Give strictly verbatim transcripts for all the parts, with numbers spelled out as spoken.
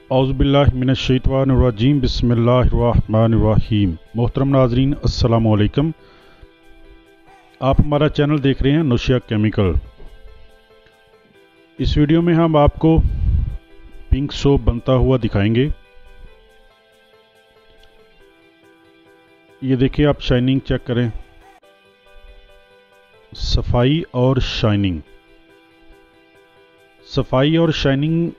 औज़ुबिल्लाहि मिनश्शैतानिर्रजीम बिस्मिल्लाहिर्रहमानिर्रहीम। मोहतरम नाज़रीन अस्सलामु अलैकुम। आप हमारा चैनल देख रहे हैं नुशिया केमिकल। इस वीडियो में हम आपको पिंक सोप बनता हुआ दिखाएंगे। ये देखिए, आप शाइनिंग चेक करें, सफाई और शाइनिंग। सफाई और शाइनिंग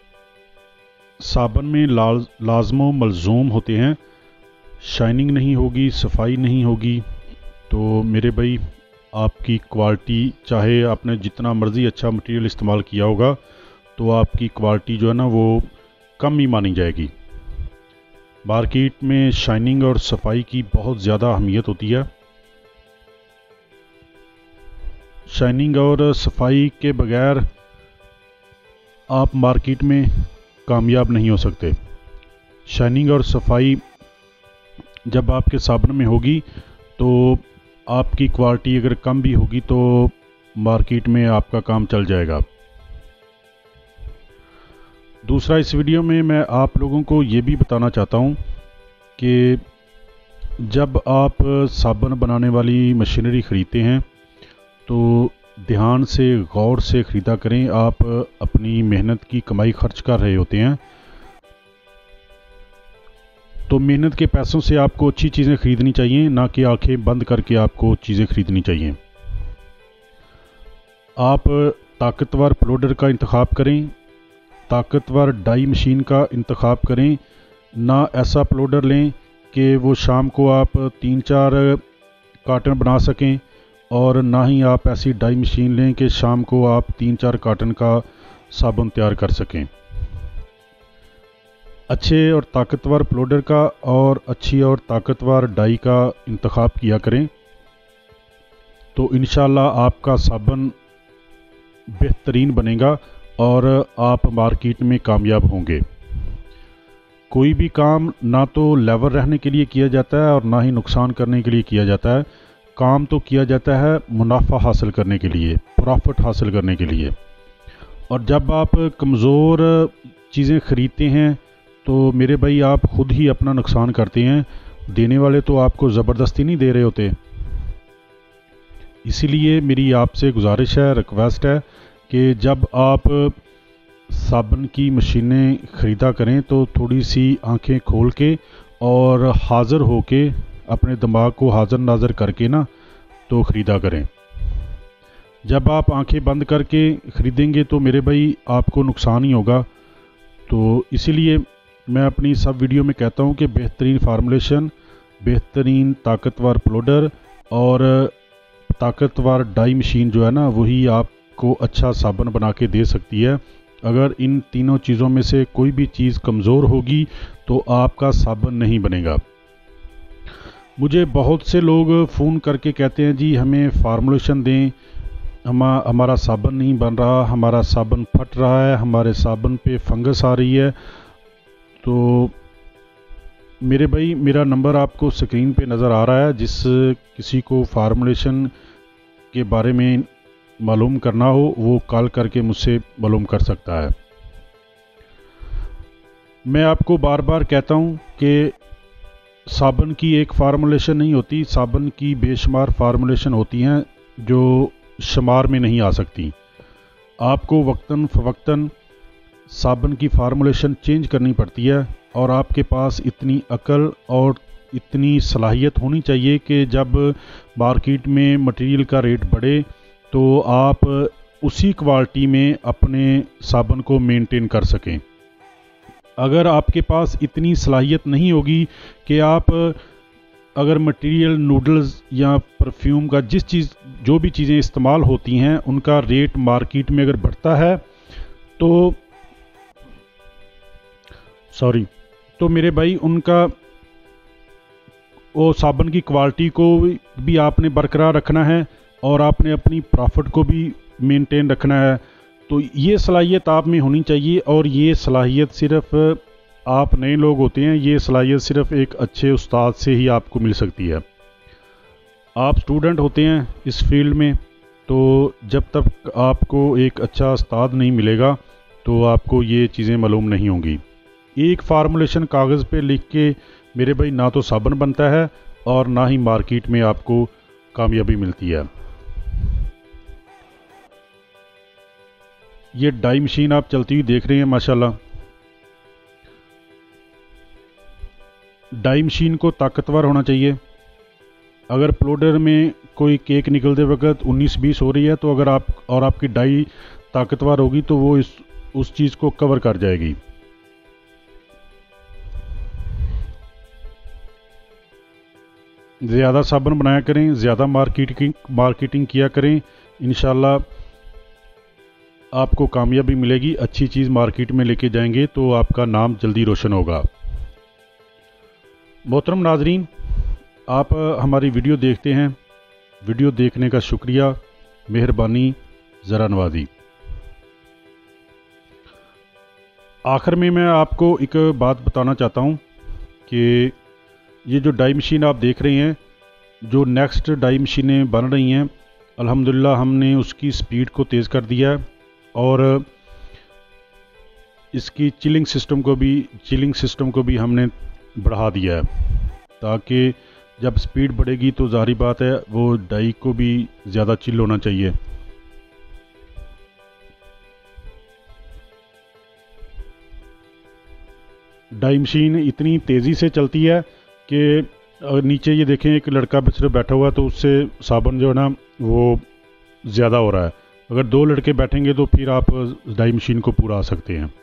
साबन में लाज लाजमो मलजूम होते हैं। शाइनिंग नहीं होगी, सफाई नहीं होगी तो मेरे भाई आपकी क्वालिटी, चाहे आपने जितना मर्ज़ी अच्छा मटेरियल इस्तेमाल किया होगा, तो आपकी क्वालिटी जो है ना वो कम ही मानी जाएगी। मार्केट में शाइनिंग और सफाई की बहुत ज़्यादा अहमियत होती है। शाइनिंग और सफाई के बगैर आप मार्केट में कामयाब नहीं हो सकते। शाइनिंग और सफाई जब आपके साबन में होगी तो आपकी क्वालिटी अगर कम भी होगी तो मार्केट में आपका काम चल जाएगा। दूसरा, इस वीडियो में मैं आप लोगों को ये भी बताना चाहता हूँ कि जब आप साबन बनाने वाली मशीनरी ख़रीदते हैं तो ध्यान से, गौर से ख़रीदा करें। आप अपनी मेहनत की कमाई खर्च कर रहे होते हैं, तो मेहनत के पैसों से आपको अच्छी चीज़ें ख़रीदनी चाहिए, ना कि आंखें बंद करके आपको चीज़ें ख़रीदनी चाहिए। आप ताकतवर प्लोडर का इंतखाब करें, ताकतवर डाई मशीन का इंतखाब करें। ना ऐसा प्लोडर लें कि वो शाम को आप तीन चार कार्टन बना सकें, और ना ही आप ऐसी डाई मशीन लें कि शाम को आप तीन चार कार्टन का साबुन तैयार कर सकें। अच्छे और ताकतवर प्लोडर का और अच्छी और ताकतवर डाई का इंतखाब किया करें, तो इंशाल्लाह आपका साबुन बेहतरीन बनेगा और आप मार्केट में कामयाब होंगे। कोई भी काम ना तो लेवल रहने के लिए किया जाता है और ना ही नुकसान करने के लिए किया जाता है। काम तो किया जाता है मुनाफा हासिल करने के लिए, प्रॉफिट हासिल करने के लिए। और जब आप कमज़ोर चीज़ें ख़रीदते हैं तो मेरे भाई आप ख़ुद ही अपना नुकसान करते हैं। देने वाले तो आपको ज़बरदस्ती नहीं दे रहे होते। इसीलिए मेरी आपसे गुजारिश है, रिक्वेस्ट है कि जब आप साबुन की मशीनें ख़रीदा करें तो थोड़ी सी आंखें खोल के और हाज़िर हो के, अपने दिमाग को हाज़िर नाज़र करके ना तो ख़रीदा करें। जब आप आंखें बंद करके ख़रीदेंगे तो मेरे भाई आपको नुकसान ही होगा। तो इसीलिए मैं अपनी सब वीडियो में कहता हूं कि बेहतरीन फार्मूलेशन, बेहतरीन ताकतवर प्लोडर और ताकतवर डाई मशीन जो है ना, वही आपको अच्छा साबुन बना के दे सकती है। अगर इन तीनों चीज़ों में से कोई भी चीज़ कमज़ोर होगी तो आपका साबुन नहीं बनेगा। मुझे बहुत से लोग फ़ोन करके कहते हैं, जी हमें फार्मूलेशन दें, हम हमारा साबुन नहीं बन रहा, हमारा साबुन फट रहा है, हमारे साबुन पे फंगस आ रही है। तो मेरे भाई, मेरा नंबर आपको स्क्रीन पे नज़र आ रहा है। जिस किसी को फार्मूलेशन के बारे में मालूम करना हो वो कॉल करके मुझसे मालूम कर सकता है। मैं आपको बार बार कहता हूँ कि साबुन की एक फार्मूलेशन नहीं होती, साबुन की बेशुमार फार्मूलेशन होती हैं जो शुमार में नहीं आ सकती। आपको वक्तन फ़वक्तन साबुन की फार्मूलेशन चेंज करनी पड़ती है, और आपके पास इतनी अकल और इतनी सलाहियत होनी चाहिए कि जब मार्केट में मटेरियल का रेट बढ़े तो आप उसी क्वालिटी में अपने साबुन को मेंटेन कर सकें। अगर आपके पास इतनी सलाहियत नहीं होगी कि आप अगर मटेरियल, नूडल्स या परफ्यूम का, जिस चीज़ जो भी चीज़ें इस्तेमाल होती हैं, उनका रेट मार्केट में अगर बढ़ता है तो सॉरी तो मेरे भाई उनका वो साबुन की क्वालिटी को भी आपने बरकरार रखना है और आपने अपनी प्रॉफिट को भी मेंटेन रखना है। तो ये सलाहियत आप में होनी चाहिए, और ये सलाहियत सिर्फ आप नए लोग होते हैं, ये सलाहियत सिर्फ एक अच्छे उस्ताद से ही आपको मिल सकती है। आप स्टूडेंट होते हैं इस फील्ड में, तो जब तक आपको एक अच्छा उस्ताद नहीं मिलेगा तो आपको ये चीज़ें मालूम नहीं होंगी। एक फार्मूलेशन कागज़ पे लिख के मेरे भाई ना तो साबुन बनता है और ना ही मार्केट में आपको कामयाबी मिलती है। ये डाई मशीन आप चलती हुई देख रहे हैं माशाल्लाह। डाई मशीन को ताकतवर होना चाहिए। अगर प्लोडर में कोई केक निकलते वक्त उन्नीस बीस हो रही है तो अगर आप और आपकी डाई ताकतवर होगी तो वो इस उस चीज़ को कवर कर जाएगी। ज़्यादा साबुन बनाया करें, ज़्यादा मार्केटिंग मार्केटिंग किया करें, इंशाल्लाह आपको कामयाबी मिलेगी। अच्छी चीज़ मार्केट में लेके जाएंगे तो आपका नाम जल्दी रोशन होगा। मोहतरम नाजरीन, आप हमारी वीडियो देखते हैं, वीडियो देखने का शुक्रिया, मेहरबानी, ज़रा नवाजी। आखिर में मैं आपको एक बात बताना चाहता हूँ कि ये जो डाई मशीन आप देख रहे हैं, जो नेक्स्ट डाई मशीनें बन रही हैं, अल्हम्दुलिल्लाह हमने उसकी स्पीड को तेज़ कर दिया है और इसकी चिलिंग सिस्टम को भी चिलिंग सिस्टम को भी हमने बढ़ा दिया है, ताकि जब स्पीड बढ़ेगी तो ज़ाहिर बात है वो डाई को भी ज़्यादा चिल होना चाहिए। डाई मशीन इतनी तेज़ी से चलती है कि नीचे ये देखें एक लड़का सिर्फ बैठा हुआ तो उससे साबुन जो है ना वो ज़्यादा हो रहा है। अगर दो लड़के बैठेंगे तो फिर आप डाई मशीन को पूरा आ सकते हैं।